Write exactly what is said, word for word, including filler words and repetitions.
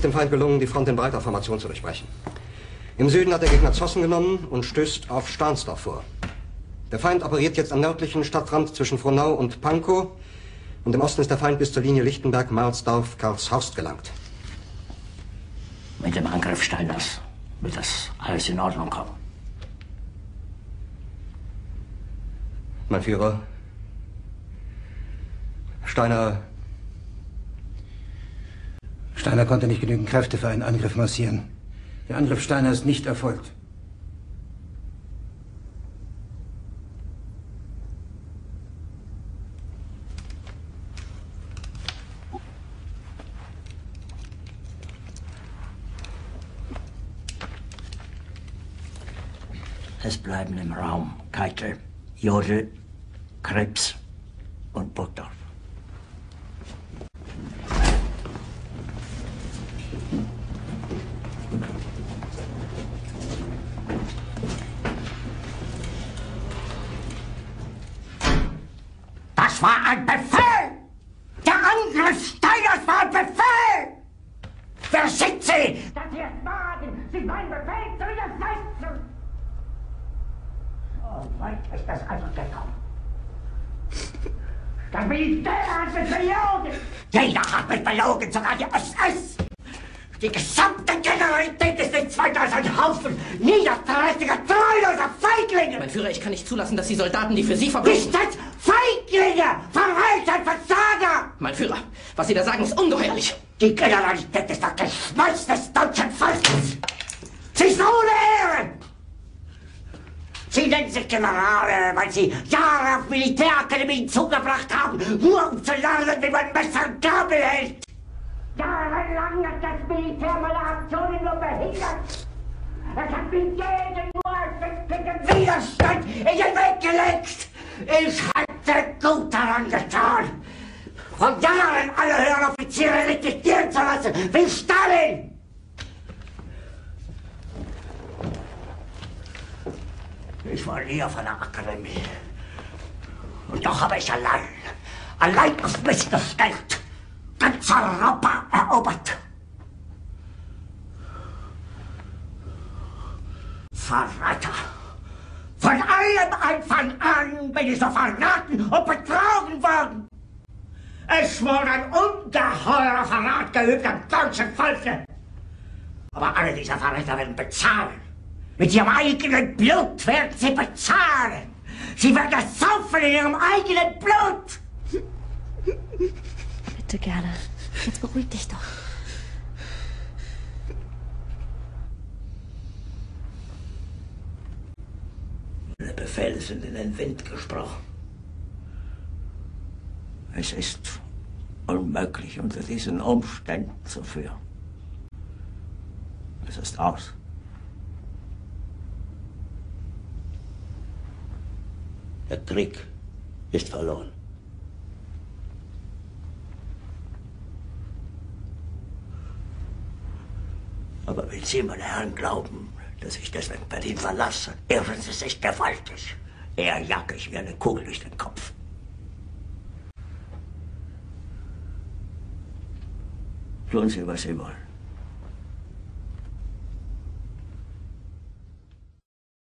dem Feind gelungen, die Front in breiter Formation zu durchbrechen. Im Süden hat der Gegner Zossen genommen und stößt auf Stahnsdorf vor. Der Feind operiert jetzt am nördlichen Stadtrand zwischen Frohnau und Pankow. Und im Osten ist der Feind bis zur Linie Lichtenberg-Marsdorf-Karlshorst gelangt. Mit dem Angriff Steiners wird das alles in Ordnung kommen. Mein Führer, Steiner... Steiner konnte nicht genügend Kräfte für einen Angriff massieren. Der Angriff Steiner ist nicht erfolgt. Es bleiben im Raum Keitel, Jodl, Krebs und Burgdorf. Das war ein Befehl! Der Angriff Steiners war ein Befehl! Wer sind Sie, dass Sie es wagen, sich meinen Befehl zu widersetzen? So weit ist das also gekommen. Das Militär hat mich belogen! Jeder hat mich belogen, sogar die S S! Die gesamte Generalität ist nichts weiter als ein Haufen niederträchtiger, treuloser Feiglinge! Mein Führer, ich kann nicht zulassen, dass die Soldaten, die für Sie verbringen... Nicht als Feiglinge! Verreiter, Versager! Mein Führer, was Sie da sagen, ist ungeheuerlich! Die Generalität ist das Geschmeiß des deutschen Volkes! Sie ist ohne Ehre! Sie nennen sich Generale, weil Sie Jahre auf Militärakademien zugebracht haben, nur um zu lernen, wie man Messer und Gabel hält! Jahrelang hat das Militär meine Aktionen nur behindert! Es hat mir jeden nur ersichtlichen Widerstand in den Weg gelegt! Ich hatte gut daran getan, von Jahren alle höheren Offiziere liquidieren zu lassen, wie Stalin! Ich war nie auf einer Akademie. Und doch habe ich allein, allein auf mich gestellt, ganz Europa erobert. Verräter! Von allem Anfang an bin ich so verraten und betrogen worden. Es wurde ein ungeheurer Verrat geübt am deutschen Volke. Aber alle diese Verräter werden bezahlen. Mit ihrem eigenen Blut werden sie bezahlen. Sie werden das saufen in ihrem eigenen Blut. Bitte gerne. Jetzt beruhig dich doch. Die Befehle sind in den Wind gesprochen. Es ist unmöglich, unter diesen Umständen zu führen. Es ist aus. Der Krieg ist verloren. Aber wenn Sie, meine Herren, glauben, dass ich deswegen Berlin verlasse, irren Sie sich gewaltig. Eher jage ich mir eine Kugel durch den Kopf. Tun Sie, was Sie wollen.